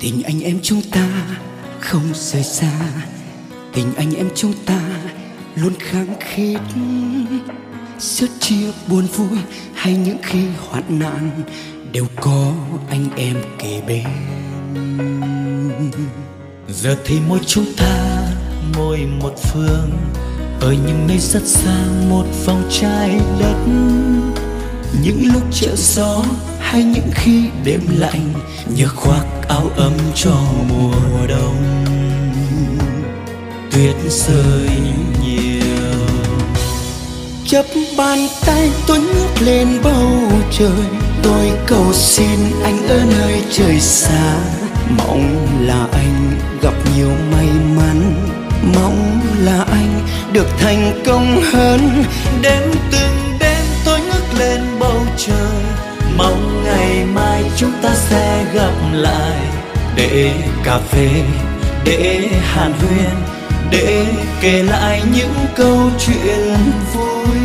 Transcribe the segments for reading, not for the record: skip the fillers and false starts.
Tình anh em chúng ta không rời xa, tình anh em chúng ta luôn khăng khít. Sớt chia buồn vui hay những khi hoạn nạn đều có anh em kề bên. Giờ thì mỗi chúng ta mỗi một phương, ở những nơi rất xa một vòng trái đất. Những lúc trở gió hay những khi đêm lạnh, nhớ khoác áo ấm cho mùa đông. Tuyết rơi nhiều, chớp bàn tay tôi ngước lên bầu trời. Tôi cầu xin anh ở nơi trời xa, mong là anh gặp nhiều may mắn, mong là anh được thành công hơn. Đêm từng đêm tôi ngước lên bầu trời, mong ngày mai chúng ta sẽ gặp lại, để cà phê, để hàn huyên, để kể lại những câu chuyện vui.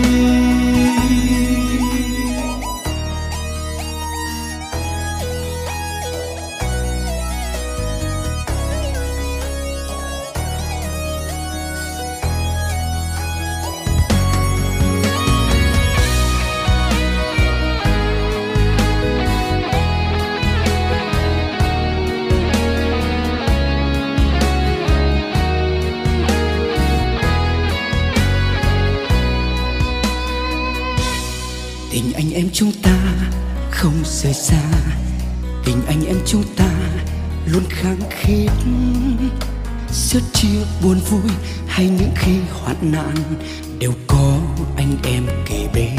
Tình anh em chúng ta không rời xa, tình anh em chúng ta luôn khăng khít. Sớt chia buồn vui hay những khi hoạn nạn đều có anh em kề bên.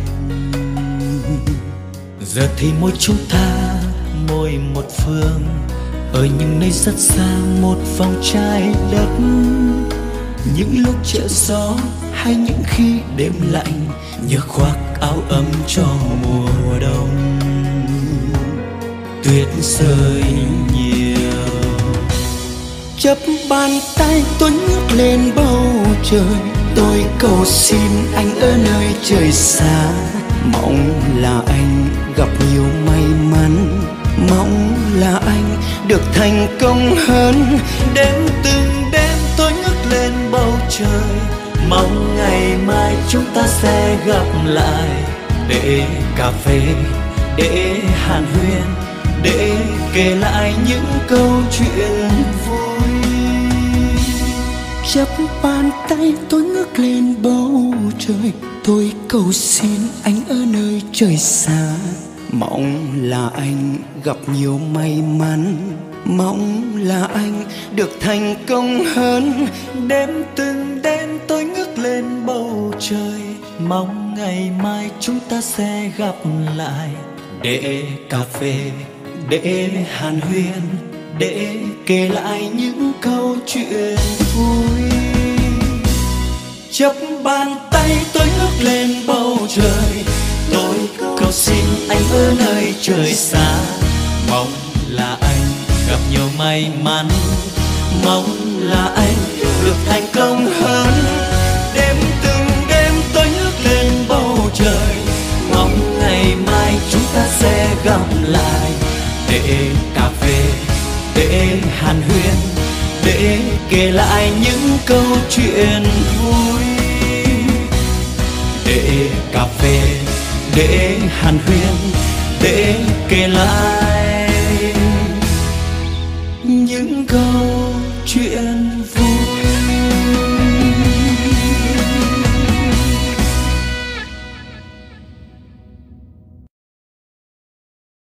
Giờ thì mỗi chúng ta mỗi một phương, ở những nơi rất xa một vòng trái đất. Những lúc trở gió hay những khi đêm lạnh, nhớ khoác áo ấm cho mùa đông. Tuyết rơi nhiều, chớp bàn tay tôi ngước lên bầu trời. Tôi cầu xin anh ở nơi trời xa, mong là anh gặp nhiều may mắn, mong là anh được thành công hơn. Đêm từng đêm tôi ngước lên bầu trời, mong ngày mai chúng ta sẽ gặp lại, để cà phê, để hàn huyên, để kể lại những câu chuyện vui. Chắp bàn tay tôi ngước lên bầu trời, tôi cầu xin anh ở nơi trời xa, mong là anh gặp nhiều may mắn, mong là anh được thành công hơn. Đêm từng đêm tôi ngước lên bầu trời, mong ngày mai chúng ta sẽ gặp lại, để cà phê, để hàn huyên, để kể lại những câu chuyện vui. Chắp bàn tay tôi ngước lên bầu trời, tôi cầu xin anh ở nơi trời xa, mong là anh gặp nhiều may mắn, mong là anh được thành công hơn. Đêm từng đêm tôi ngước lên bầu trời, mong ngày mai chúng ta sẽ gặp lại, để cà phê, để hàn huyên, để kể lại những câu chuyện vui. Để cà phê, để hàn huyên, để kể lại những câu chuyện vui.